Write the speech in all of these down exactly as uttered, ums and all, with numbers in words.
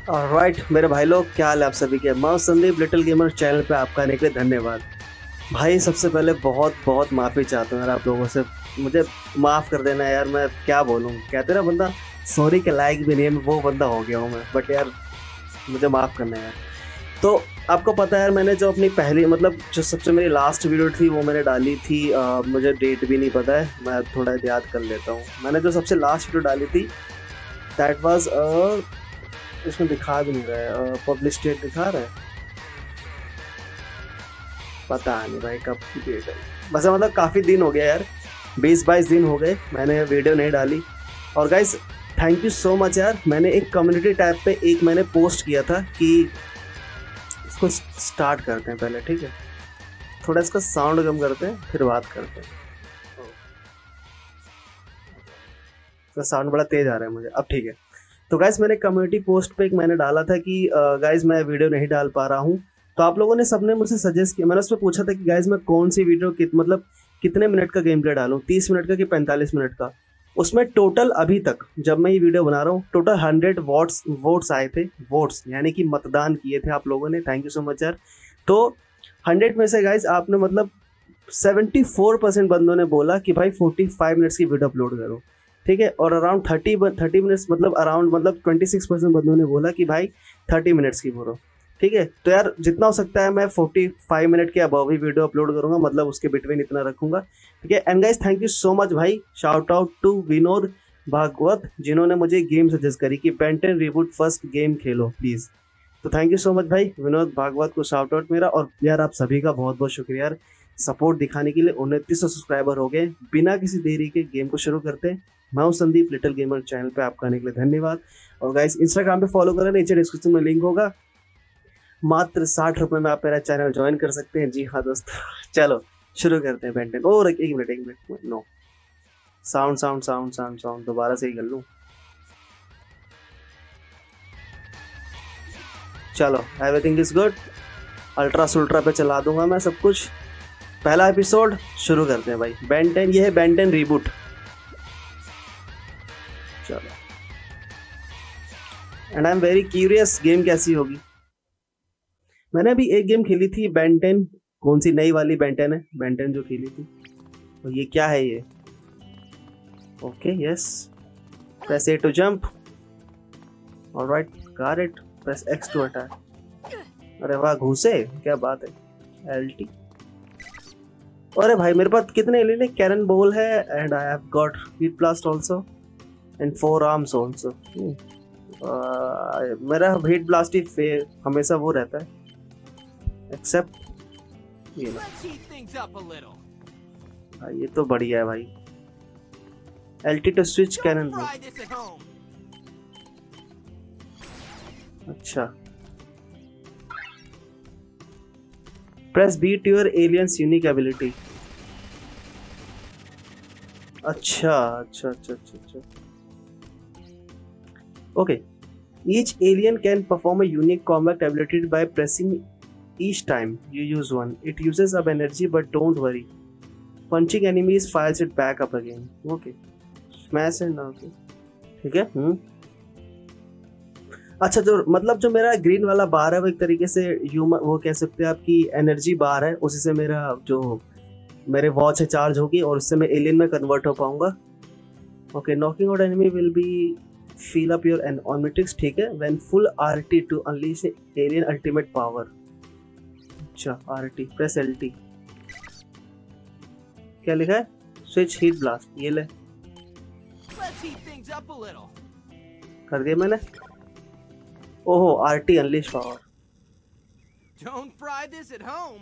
Alright मेरे भाई लोग, क्या हाल है आप सभी के। मैं संदीप लिटिल गेमर चैनल पे आपका आने के लिए धन्यवाद। भाई सबसे पहले बहुत बहुत माफ़ी चाहता हूँ यार आप लोगों से। मुझे माफ़ कर देना यार, मैं क्या बोलूँ, कहते ना बंदा सॉरी के लायक भी नहीं है, मैं वो बंदा हो गया हूँ मैं। बट यार मुझे माफ़ करना है यार। तो आपको पता है यार, मैंने जो अपनी पहली मतलब जो सबसे मेरी लास्ट वीडियो थी वो मैंने डाली थी। अ, मुझे डेट भी नहीं पता है, मैं थोड़ा याद कर लेता हूँ। मैंने जो सबसे लास्ट वीडियो डाली थी दैट वाज इसमें दिखा भी नहीं रहा है, पब्लिश डेट दिखा रहा है, पता नहीं भाई कब की डेट है। बस मतलब काफ़ी दिन हो गया यार, बीस बाईस दिन हो गए मैंने वीडियो नहीं डाली। और guys thank you so much यार। मैंने एक कम्युनिटी टैब पे एक मैंने पोस्ट किया था कि इसको स्टार्ट करते हैं पहले, ठीक है। थोड़ा इसका साउंड कम करते हैं फिर बात करते हैं। इसका साउंड बड़ा तेज आ रहा है मुझे, अब ठीक है। तो गाइस मैंने कम्युनिटी पोस्ट पे एक मैंने डाला था कि गाइस मैं वीडियो नहीं डाल पा रहा हूँ। तो आप लोगों ने सबने मुझसे सजेस्ट किया, मैंने उस पर पूछा था कि गाइस मैं कौन सी वीडियो कित मतलब कितने मिनट का गेम प्ले डालूँ, तीस मिनट का कि पैंतालीस मिनट का। उसमें टोटल अभी तक जब मैं ये वीडियो बना रहा हूँ टोटल हंड्रेड वोट्स वोट्स आए थे। वोट्स यानी कि मतदान किए थे आप लोगों ने, थैंक यू सो मच यार। तो हंड्रेड में से गाइस आपने मतलब सेवेंटी फोर परसेंट बंदों ने बोला कि भाई फोर्टी फाइव मिनट्स की वीडियो अपलोड करो, ठीक है। और अराउंड थर्टी थर्टी मिनट्स मतलब अराउंड मतलब ट्वेंटी सिक्स परसेंट बंदों ने बोला कि भाई थर्टी मिनट्स की बोलो, ठीक है। तो यार जितना हो सकता है मैं फोर्टी फाइव मिनट के अबव ही वीडियो अपलोड करूंगा, मतलब उसके बिटवीन इतना रखूंगा, ठीक है। And guys thank you so much भाई, shout out to Vinod Bhagwat जिन्होंने मुझे गेम सजेस्ट करी कि Ben ten reboot first game खेलो प्लीज। तो थैंक यू सो मच भाई विनोद भागवत को शाउट आउट मेरा। और यार आप सभी का बहुत बहुत शुक्रिया यार सपोर्ट दिखाने के लिए। उनतीस सौ सब्सक्राइबर हो गए। बिना किसी देरी के गेम को शुरू करते हैं। मैं हूं संदीप लिटिल गेमर चैनल पे आपका आने के लिए धन्यवाद। और गाइस इंस्टाग्राम पे फॉलो करें, नीचे डिस्क्रिप्शन में लिंक होगा। मात्र साठ रुपए में आप मेरा चैनल ज्वाइन कर सकते हैं। जी हाँ दोस्त चलो शुरू करते हैं बेंटन। और एक मिनट एक minute no sound sound sound sound sound दोबारा से ही कर लूँ। चलो एवरीथिंग इज गुड। अल्ट्रा सुल्ट्रा पे चला दूंगा मैं सब कुछ। पहला एपिसोड शुरू करते हैं भाई। बेन टेन, ये है बेन टेन रिबूट। चलो and I am very curious game कैसी होगी। मैंने अभी एक गेम खेली थी बेन टेन, कौन सी नई वाली बेन टेन है, बेन टेन जो खेली थी। तो ये क्या है ये, okay yes, press A to jump, alright got it, press X to attack. अरे वाह घुसे, क्या बात है। एल टी, अरे भाई मेरे पास कितने एलियन है, कैनन बॉल है and I have got heat blast also and four arms also. मेरा हीट ब्लास्ट ही हमेशा वो रहता है, एक्सेप्ट ये ना। भाई ये तो बढ़िया है भाई। एलटी टू स्विच कैनन में, अच्छा। Press B to your aliens unique ability. अच्छा अच्छा अच्छा अच्छा अच्छा okay. Each alien can perform a unique combat ability by pressing each time you use one. It uses up energy, but don't worry. Punching enemies fires it back up again. Okay. Smash and okay. ठीक है। हम्म अच्छा, जो मतलब जो मेरा green वाला बार है वो एक तरीके से ह्यूमन, वो कह सकते हैं आपकी एनर्जी बार है, उसी से मेरा जो मेरे वॉच है चार्ज होगी और उससे मैं एलियन में कन्वर्ट हो पाऊंगा। Okay, knocking out enemy will be fill up your animatrix, ठीक है। when full R T to unleash alien ultimate power। अच्छा R T, press L T, क्या लिखा है, switch heat blast, ये ले कर दिया मैंने। ओहो R T unleash power। Don't fry this at home.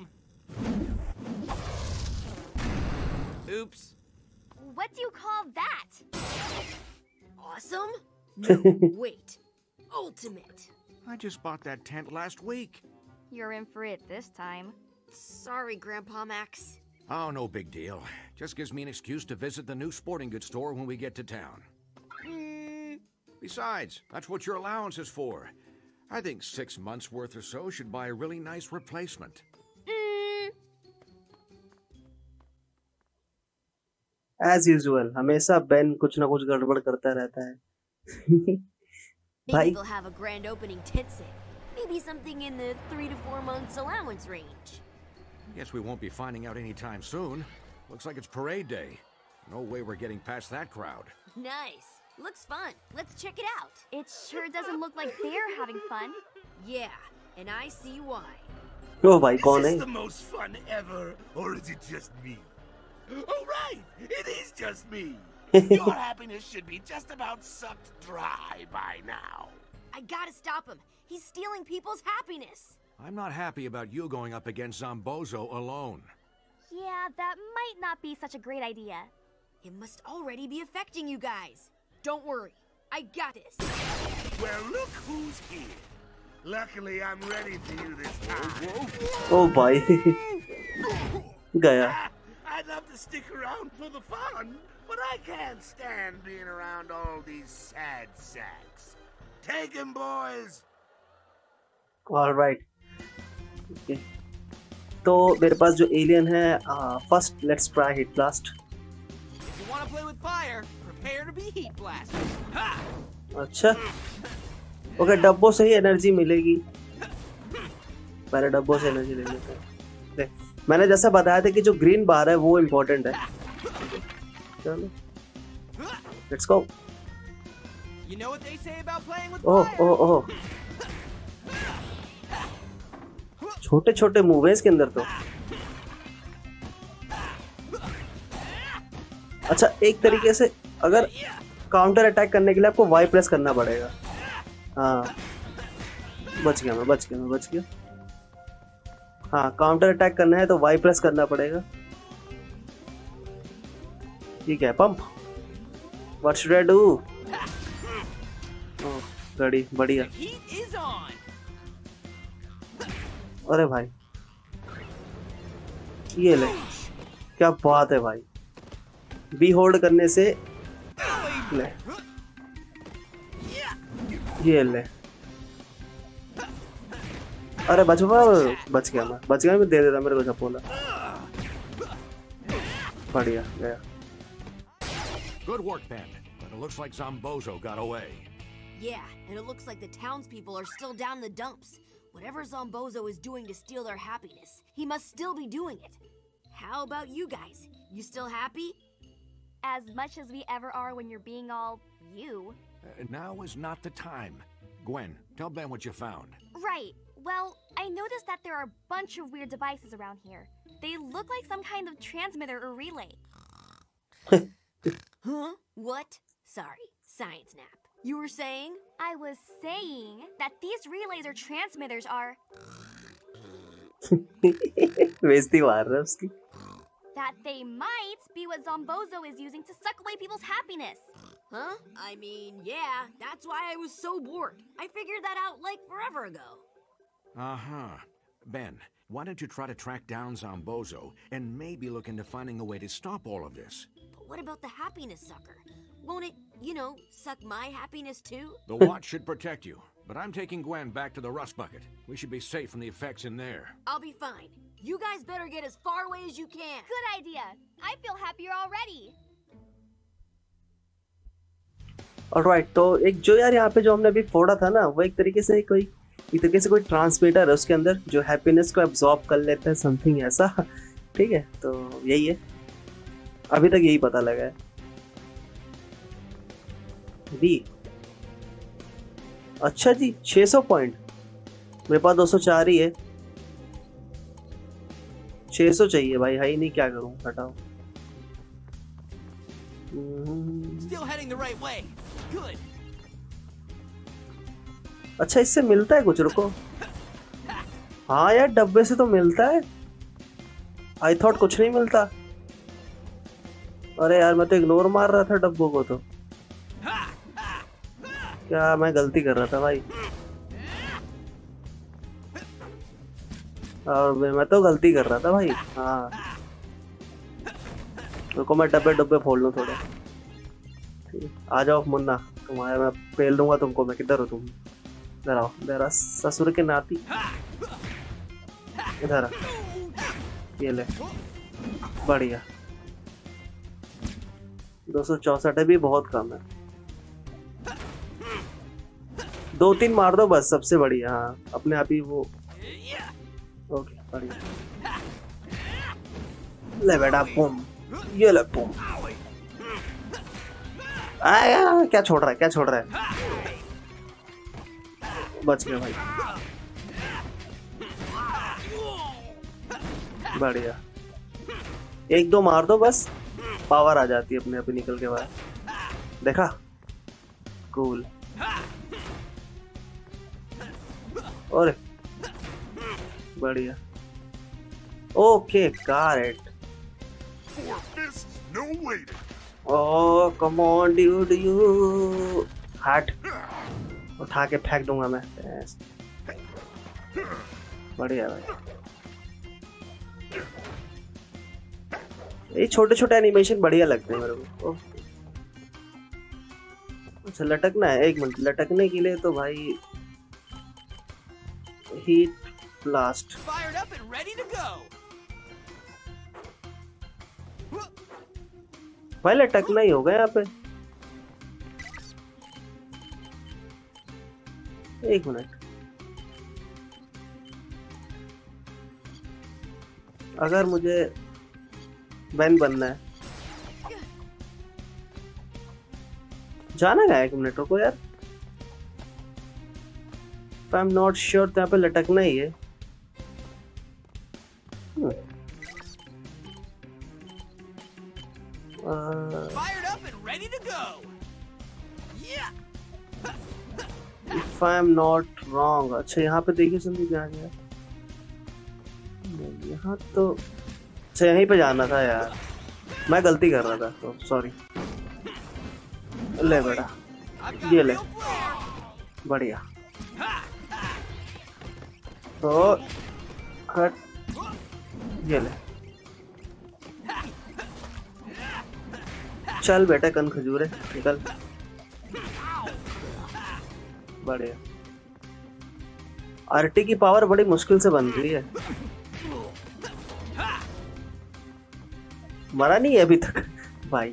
Oops. What do you call that? Awesome? No, wait. Ultimate. I just bought that tent last week. You're in for it this time. Sorry, Grandpa Max. Oh, no big deal. Just gives me an excuse to visit the new sporting goods store when we get to town. Mm. Besides, that's what your allowance is for. I think six months worth or so should buy a really nice replacement. Mm. As usual, हमेशा Ben कुछ ना कुछ गड़बड़ करता रहता है। भाई Maybe they'll have a grand opening tent sale. Maybe something in the three to four months allowance range. Guess we won't be finding out anytime soon. Looks like it's parade day. No way we're getting past that crowd. Nice. Looks fun. Let's check it out. It sure doesn't look like they're having fun. Yeah, and I see why. ओ भाई कौन है? Is this the most fun ever, or is it just me? Oh right, it is just me. Your happiness should be just about sucked dry by now. I gotta stop him. He's stealing people's happiness. I'm not happy about you going up against Zombozo alone. Yeah, that might not be such a great idea. It must already be affecting you guys. Don't worry. I got this. Well, look who's here. Luckily, I'm ready for you this time. ओ भाई गया. I'd love to stick around for the fun, but I can't stand being around all these sad sacks. Take him, boys. All right. Okay. तो मेरे पास जो alien है, first let's try heat blast. If you want to play with fire, prepare to be heat blasted. Ha! अच्छा okay, डब्बों से ही energy मिलेगी. पहले डब्बों से एनर्जी ले लेते हैं. मैंने जैसा बताया था कि जो ग्रीन बार है वो इम्पोर्टेंट है. चलो let's go. You know what they say about playing with oh fire? Oh oh, छोटे छोटे मूव है इसके अंदर तो. अच्छा, एक तरीके से अगर काउंटर अटैक करने के लिए आपको वाई प्रेस करना पड़ेगा. हाँ बच गया मैं बच गया मैं बच गया. हाँ, काउंटर अटैक करना है तो वाई प्रेस करना पड़ेगा. ठीक है, pump. What should I do? ओह गड़ी बढ़िया. The heat is on. अरे भाई ये ले, क्या बात है भाई. बी होल्ड करने से ले, ये ले. अरे बच बच गया मैं बच गया मैं दे देता मेरे को झपोला. बढ़िया गया. Good work, Ben. But it looks like Zombozo got away. Yeah, and it looks like the townspeople are still down the dumps. Whatever Zombozo is doing to steal their happiness, he must still be doing it. How about you guys? You still happy? As much as we ever are when you're being all you. Uh, now is not the time. Gwen, tell Ben what you found. Right. Well, I noticed that there are a bunch of weird devices around here. They look like some kind of transmitter or relay. Huh? What? Sorry, science nap. You were saying? I was saying that these relays or transmitters are बेइज्जती मार रहा है उसकी. that they might be what Zombozo is using to suck away people's happiness. Huh? I mean, yeah, that's why I was so bored. I figured that out like forever ago. Uh-huh. Ben, why don't you try to track down Zombozo and maybe look into finding a way to stop all of this? But what about the happiness sucker? Won't it, you know, suck my happiness too? The watch should protect you, but I'm taking Gwen back to the rust bucket. We should be safe from the effects in there. I'll be fine. You guys better get as far away as you can. Good idea. I feel happier already. Alright, तो एक जो यार यहाँ पे जो हमने अभी फोड़ा था ना, वो एक तरीके से कोई एक तरीके से कोई ट्रांसमीटर है उसके अंदर जो हैप्पीनेस को एब्जॉर्ब कर लेता है, समथिंग ऐसा. ठीक है, तो यही है, अभी तक यही पता लगा है. बी अच्छा जी, छह सौ पॉइंट. मेरे पास दो सौ चार ही है. छह सौ चाहिए भाई, है ही नहीं, क्या करूं, हटाओ. Still heading the right way. Good. अच्छा, इससे मिलता है कुछ? रुको, हाँ यार डब्बे से तो मिलता है. आई थॉट कुछ नहीं मिलता. अरे यार मैं तो इग्नोर मार रहा था डब्बों को. तो क्या मैं गलती कर रहा था भाई, और मैं तो गलती कर रहा था भाई. हाँ रुको, मैं डब्बे डब्बे फोड़ लूँ थोड़े. आ जाओ मुन्ना, तुम्हारे मैं पेल दूंगा तुमको. मैं किधर हो तुम? इधर आओ, मेरा ससुर के नाती. इधर आ, ये ले, बढ़िया. दो सौ चौसठ है भी बहुत कम है. दो तीन मार दो बस, सबसे बढ़िया। हाँ अपने आप ही वो ओके बढ़िया। ले बेटा बूम, ये ले बूम। आया क्या छोड़ रहा है, क्या छोड़ रहा है? बच गया भाई, बढ़िया। एक दो मार दो बस, पावर आ जाती है अपने आप ही निकल के बाहर। देखा, कूल। और बढ़िया, ओके कार इट। Oh come on dude, you हट, उठा के फेंक दूंगा मैं। बढ़िया भाई, ये छोटे छोटे एनिमेशन बढ़िया लगते हैं मेरे को। अच्छा लटकना है, एक मिनट। लटकने के लिए तो भाई heat blast. Fired up and ready to go. भाई लटकना ही होगा यहाँ पे। एक मिनट, अगर मुझे बैन बनना है, जाना है एक मिनट, रुको यार। आई एम नॉट श्योर, तो यहाँ पे लटकना ही है। Fired up and ready to go. Yeah. If I am not wrong, अच्छा यहाँ पे देखिए संदीप कहाँ गया? यहाँ तो अच्छा यहीं पे जाना था यार, मैं गलती कर रहा था, तो सॉरी। ले बेटा, ये ले, बढ़िया। तो हट, ये ले, चल बेटा कन खजूरे निकल, बढ़िया। आरटी की पावर बड़ी मुश्किल से बन रही है। मरा नहीं है अभी तक भाई।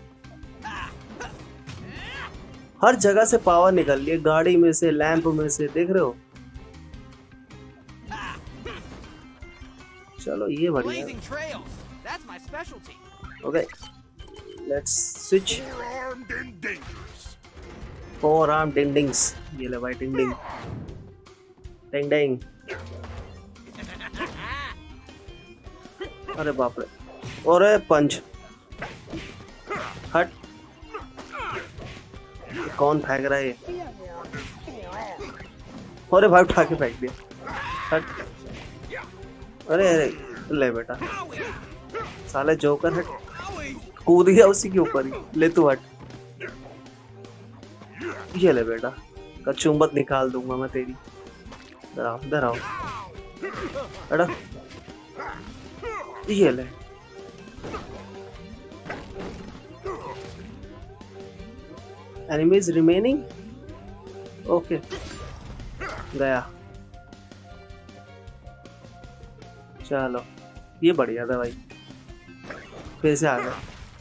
हर जगह से पावर निकल रही है, गाड़ी में से, लैंप में से, देख रहे हो। चलो ये बढ़िया। Blazing trails. That's my specialty. Okay let's switch. Four-armed and dangerous. Four arm डिंडिंग्स, ये ले भाई डिंडिंग डिंग डिंग। अरे बाप रे, अरे पंच, हट। कौन फेंक रहा है ये? अरे भाई उठा के फेंक दिया, हट। अरे अरे ले बेटा, साले जोकर, हट। कूद गया उसी के ऊपर ही, ले तू हट। ये ले बेटा, कचुम्बत निकाल दूंगा मैं तेरी। इधर आओ, इधर आओ, बेटा ये ले। एनिमीज रिमेनिंग, ओके गया। चलो ये बढ़िया था भाई, फिर से आ गया।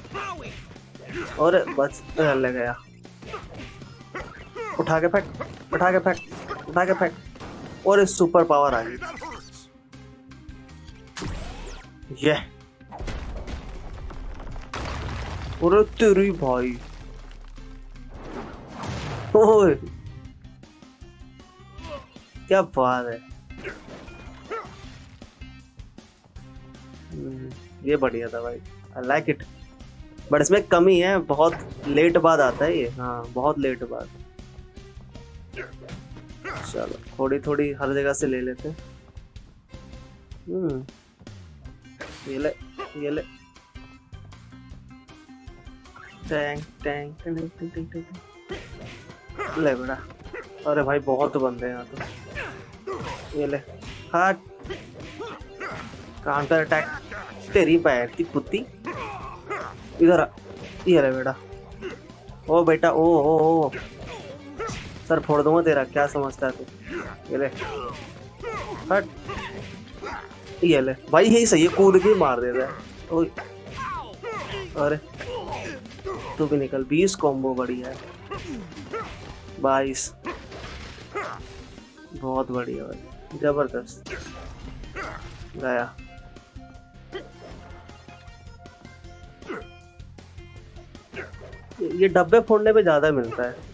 और बस ले गया, उठा के फेंक, उठा के फेंक, उठा के फेंक। और सुपर पावर आ गई, ये और तेरी भाई, ओए क्या बात है। ये बढ़िया था भाई, आई लाइक इट। बट इसमें कमी है, बहुत लेट बाद आता है ये। हाँ बहुत लेट बाद। चलो थोड़ी थोड़ी हर जगह से ले लेते हैं। हम्म ये ले, ये ले, tank tank tank tank tank tank ले बेटा। अरे भाई बहुत बंदे हैं यहाँ तो। ये ले, हट, काउंटर अटैक, तेरी पैर की कुत्ती, इधर आ। ये ले बेटा, ओ बेटा, ओ ओ ओ सर फोड़ दूंगा तेरा, क्या समझता है तू। ये ले, हट, ये ले भाई, यही सही है, कूद के मार देता है। ओए अरे तू भी निकल। बीस कॉम्बो बढ़िया है, बाईस। बहुत बढ़िया भाई, जबरदस्त गया। ये डब्बे फोड़ने पे ज्यादा मिलता है।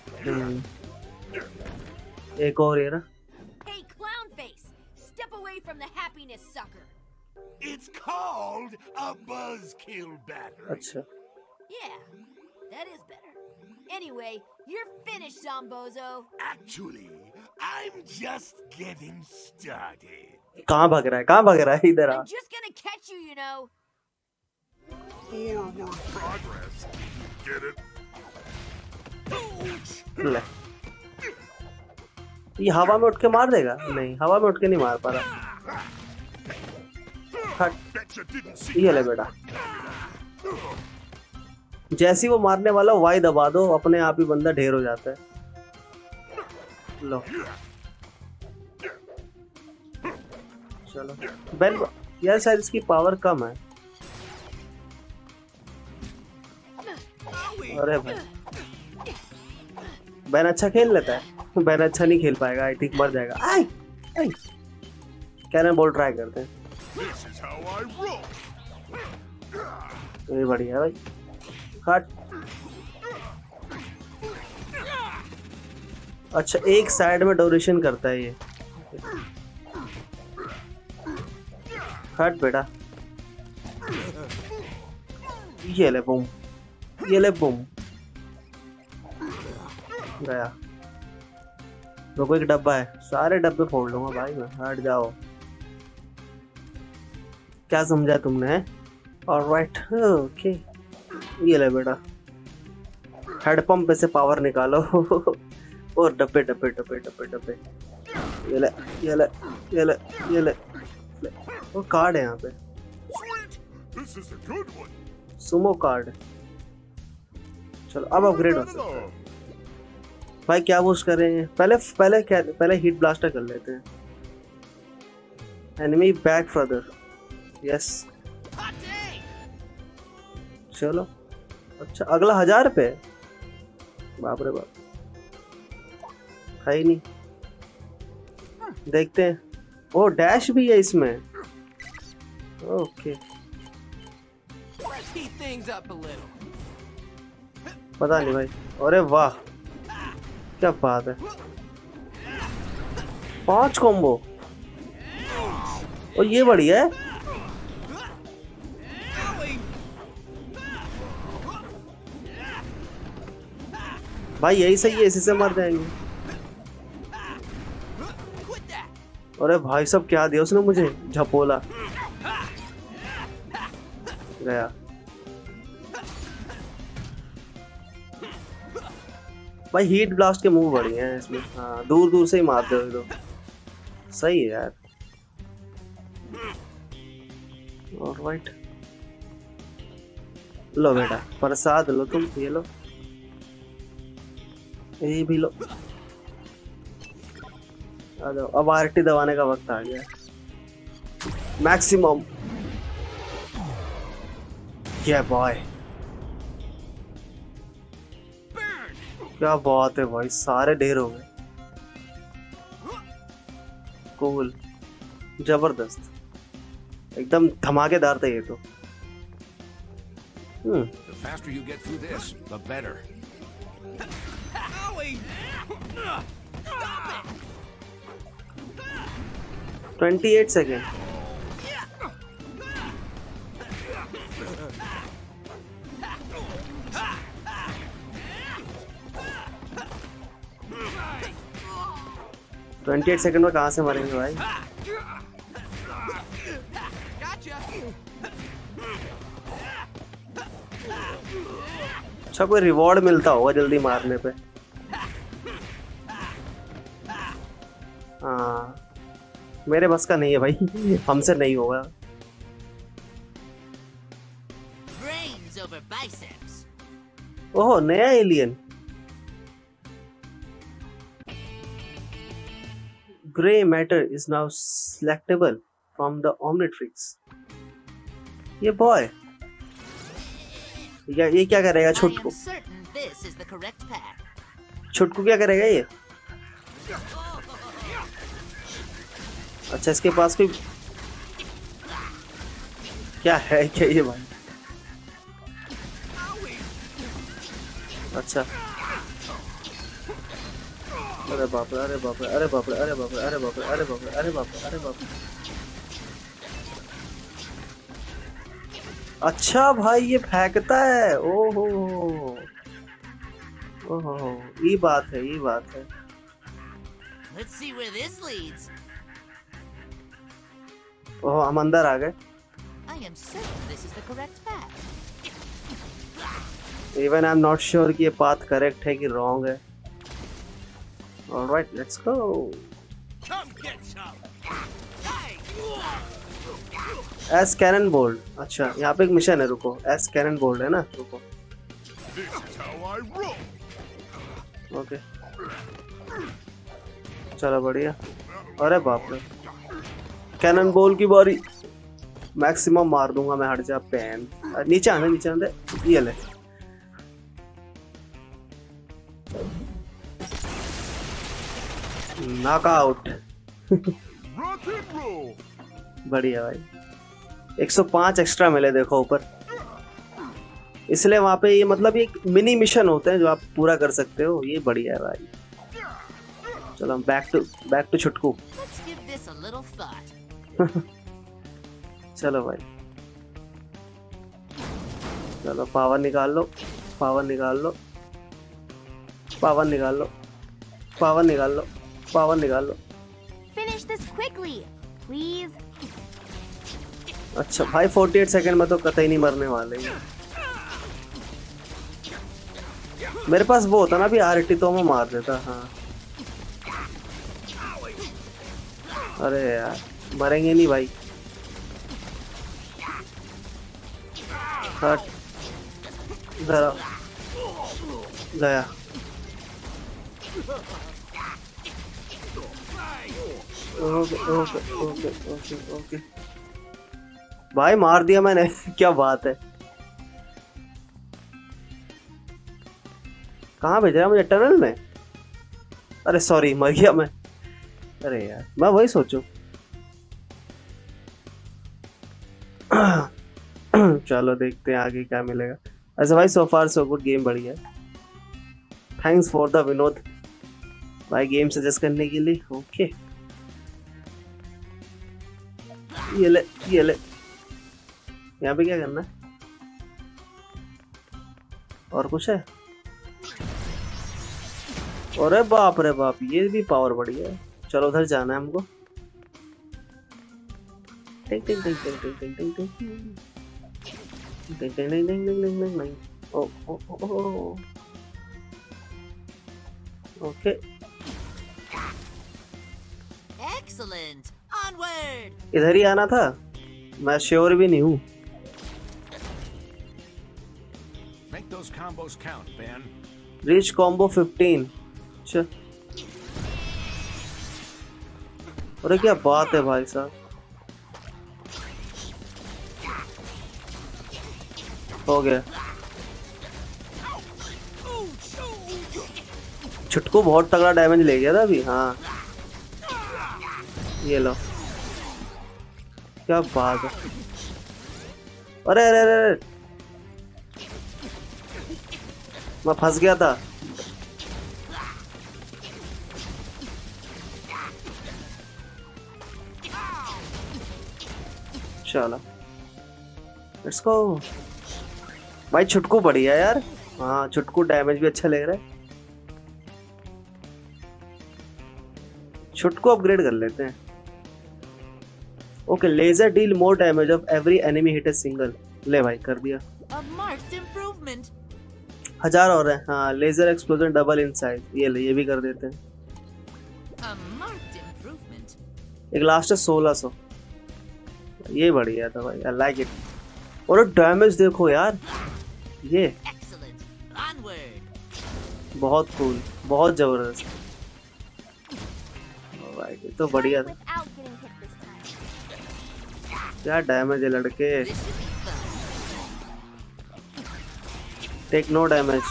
एक और ये ना। Hey, clown face! Step away from the happiness sucker. It's called a buzzkill batter. अच्छा। Yeah, that is better. Anyway, you're finished, Zombozo. Actually, I'm just getting started. कहाँ भाग रहा है? कहाँ भाग रहा है? इधर आ। I'm just gonna catch you, you know. Forward progress. Get it? ले। ये हवा में उठ के मार देगा? नहीं, हवा में उठ के नहीं मार पा रहा। हट। ये ले बेटा। जैसे ही वो मारने वाला वाई दबा दो, अपने आप ही बंदा ढेर हो जाता है। लो। चलो। बेन यार शायद इसकी पावर कम है। अरे भाई बैन अच्छा खेल लेता है। बैन अच्छा नहीं खेल पाएगा, आई थिंक मर जाएगा। I I cannon ball try करते हैं। ये बढ़िया है भाई। हट। अच्छा एक साइड में ड्यूरेशन करता है ये। हट बेटा। ये ले बूम, ये ले बूम गया। रुको एक डब्बा है, सारे डब्बे फोड़ लूंगा भाई मैं। हट जाओ। क्या समझा तुमने? Alright okay. ये ले बेटा, हेड पंप से पावर निकालो। और डब्बे डब्बे डब्बे डब्बे डब्बे। ये ले ये ले ये ले ये ले, ले। वो कार्ड है यहाँ पे, सुमो कार्ड। चलो अब अपग्रेड हो सकता है भाई। क्या बूस्ट करेंगे? पहले पहले क्या पहले हीट ब्लास्टर कर लेते हैं। Enemy back further. यस चलो। अच्छा अगला हजार पे। बाप रे बाप, है ही नहीं। देखते हैं। ओ डैश भी है इसमें। Okay Let's heat things up a little. पता नहीं भाई। अरे वाह क्या बात है। पांच कॉम्बो। और ये बढ़िया है भाई। यही सही है, इसी से मर जाएंगे। अरे भाई सब क्या दिया उसने मुझे? झपोला गया। भाई हीट ब्लास्ट के मूव बढ़िया हैं इसमें। हाँ दूर दूर से ही मारते हो तो सही है यार। ऑलराइट लो बेटा प्रसाद लो तुम। ये लो, ये भी लो। आ जाओ, अब आरटी दबाने का वक्त आ गया। मैक्सिमम। क्या बॉय, क्या बात है भाई, सारे ढेर हो गए। कूल, जबरदस्त, एकदम धमाकेदार था ये तो। Hmm The faster you get through this, the better. Twenty eight second. Twenty eight second में कहाँ से मरेंगे भाई? अच्छा कोई रिवॉर्ड मिलता होगा जल्दी मारने पे। हाँ मेरे बस का नहीं है भाई, हमसे नहीं होगा। Brains over biceps. ओह नया alien. Gray matter is now selectable from the Omnitrix. ये बॉय ये, ये क्या करेगा? छुटकू छुटकू क्या करेगा ये? अच्छा इसके पास कोई क्या है क्या ये भाई? अच्छा अरे बाप रे, अरे बाप रे, अरे बाप रे, अरे बाप रे, अरे बाप रे, अरे बाप रे, अरे बाप रे, अरे बाप रे। अच्छा भाई ये फेंकता है। ओहो ओहो, ये बात है, ये बात है। Let's see where this leads. ओह हम अंदर आ गए। I am certain this is the correct path. Even I am not sure कि ये पाथ करेक्ट है कि रॉन्ग है। Alright let's go. Come get some. एस कैनन बोल्ट। अच्छा यहाँ पे एक मिशन है, रुको। एस कैनन बोल्ट है ना, रुको। This is how I roll. Okay चलो बढ़िया। अरे बाप रे, कैनन बॉल की बारी। मैक्सिमम मार दूंगा मैं, हट जा पैन। नीचे आने, नीचे आने, ये ले। नॉकआउट। Rock and roll. बढ़िया भाई। एक सौ पाँच एक्स्ट्रा मिले देखो ऊपर, इसलिए वहां पे ये मतलब एक मिनी मिशन होते हैं जो आप पूरा कर सकते हो। ये बढ़िया है भाई। चलो बैक टू बैक टू छुटकू। Let's give this a little thought. चलो भाई, चलो पावर निकाल लो, पावर निकाल लो, पावर निकाल लो, पावर निकाल लो, पावर निकाल लो। Finish this quickly, please. अच्छा भाई अड़तालीस सेकंड में तो कतई नहीं मरने वाले हैं। मेरे पास वो होता ना भी आर टी तो मैं मार देता। हाँ अरे यार मरेंगे नहीं भाई। हट इधर आओ। गया। Okay okay okay okay okay भाई मार दिया मैंने। क्या बात है। कहाँ भेज रहा है मुझे, टनल में? अरे सॉरी मर गया मैं। अरे यार मैं वही सोचूं। चलो देखते हैं आगे क्या मिलेगा। ऐसे भाई so far so good, game बढ़िया। थैंक्स फॉर द विनोद भाई गेम सजेस्ट करने के लिए। ओके ये ले ये ले। यहाँ पे क्या करना है और कुछ है? अरे बाप रे बाप, ये भी पावर बढ़िया है। चलो उधर जाना है हमको। टिंग टिंग टिंग टिंग टिंग टिंग टिंग टिंग टिंग टिंग टिंग टिंग टिंग टिंग टिंग टिंग। Oh oh oh okay Excellent. Onward. इधर ही आना था, मैं श्योर भी नहीं हूँ। Make those combos count, Ben. Reach combo fifteen. अच्छा अरे क्या बात है भाई साहब। हो गया। छुटकू बहुत तगड़ा डैमेज ले गया था अभी। हाँ ये लो, क्या बात है। अरे अरे अरे अरे मैं फंस गया था। चलो लेट्स गो भाई। छुटकू बढ़िया यार। हाँ छुटकू डैमेज भी अच्छा ले रहा है। छुटकू अपग्रेड कर लेते हैं। Okay laser deal more damage off every enemy hit a single. ले भाई कर दिया। A marked improvement. हजार और है। हाँ laser explosion double in size. ये ले ये भी कर देते हैं। A marked improvement. एक लास्ट है सोलह सौ। ये बढ़िया था भाई, आई लाइक इट। और डैमेज देखो यार, ये Excellent. Onward. बहुत कूल, बहुत जबरदस्त भाई। ये तो बढ़िया था। Without getting hit this time. क्या डैमेज है लड़के। This should be fun. Take no damage.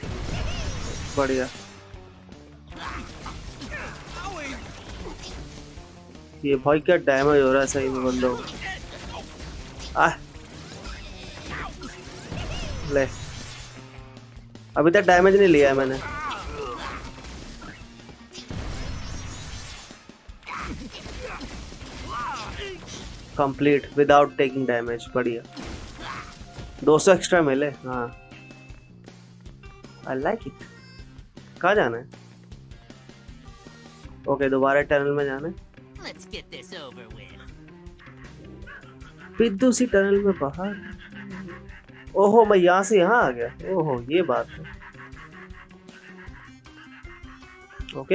बढ़िया। ये भाई क्या डैमेज हो रहा है सही में बंदों को। आ ले, अभी तक डैमेज नहीं लिया है मैंने। कंप्लीट विदाउट टेकिंग डैमेज, बढ़िया। दो सौ एक्स्ट्रा मिले, हाँ आई लाइक इट। कहाँ जाना है? ओके, दोबारा टनल में जाना है। Let's get this over with. फिर उसी टनल में बाहर। ओहो, मैं यहाँ से यहाँ आ गया। ओहो, ये बात है। ओके,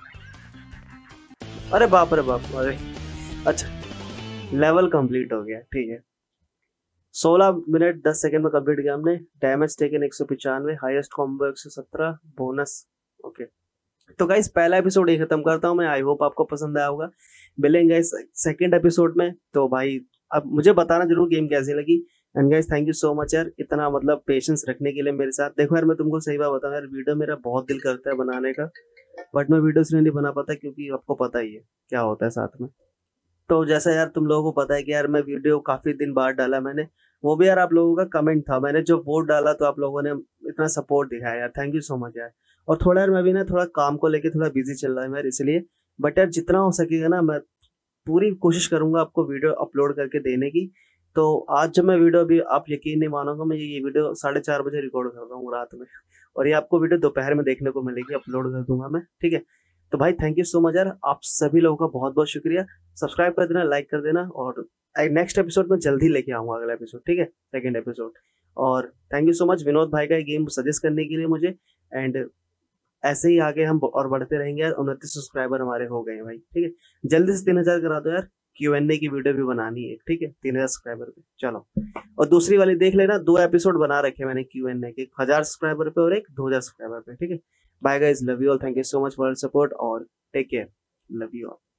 अरे बाप रे बाप, अरे अच्छा, लेवल कंप्लीट हो गया, ठीक है। सोलह मिनट दस सेकंड में कंप्लीट किया हमने। डैमेज टेकन एक सौ पचानवे, हाईएस्ट कॉम्बो एक सौ सत्रह, बोनस। ओके, तो गाइस पहला एपिसोड ही खत्म करता हूँ मैं। आई होप आपको पसंद आया होगा। मिलेंगे गाइस सेकंड एपिसोड में। तो भाई अब मुझे बताना जरूर गेम कैसी लगी। And guys thank you so much यार, इतना मतलब पेशेंस रखने के लिए मेरे साथ। देखो यार, मैं तुमको सही बात बताऊं यार, वीडियो मेरा बहुत दिल करता है बनाने का, बट मैं वीडियो इसलिए नहीं बना पाता क्योंकि आपको पता ही है क्या होता है साथ में। तो जैसा यार तुम लोगों को पता है कि यार मैं वीडियो काफी दिन बाद डाला मैंने, वो भी यार आप लोगों का कमेंट था। मैंने जो वोट डाला तो आप लोगों ने इतना सपोर्ट दिखाया यार, थैंक यू सो मच यार। और थोड़ा यार मैं भी ना थोड़ा काम को लेके थोड़ा बिजी चल रहा है यार, इसलिए। बट यार जितना हो सकेगा ना मैं पूरी कोशिश करूंगा आपको वीडियो अपलोड करके देने की। तो आज जब मैं वीडियो, अभी आप यकीन नहीं मानोगे, मैं ये वीडियो साढ़े चार बजे रिकॉर्ड कर रहा हूँ रात में, और ये आपको वीडियो दोपहर में देखने को मिलेगी, अपलोड कर दूंगा मैं, ठीक है। तो भाई थैंक यू सो मच यार, आप सभी लोगों का बहुत बहुत शुक्रिया। सब्सक्राइब कर देना, लाइक कर देना, और नेक्स्ट एपिसोड में जल्दी लेके आऊंगा अगला एपिसोड, ठीक है, सेकंड एपिसोड। और thank you so much Vinod भाई का ये गेम सजेस्ट करने के लिए मुझे। एंड ऐसे ही आगे हम और बढ़ते रहेंगे यार। उनतीस सब्सक्राइबर हमारे हो गए हैं भाई, ठीक है। जल्दी से तीन हजार करा दो यार, क्यू एन ए की वीडियो भी बनानी है, ठीक है, तीन हजार सब्सक्राइबर पे। चलो, और दूसरी वाली देख लेना, दो एपिसोड बना रखे मैंने क्यू एन ए के, हजार सब्सक्राइबर पे और एक दो हजार सब्सक्राइबर पे, ठीक है। Bye guys, love you all, thank you so much for support और take care, love you all.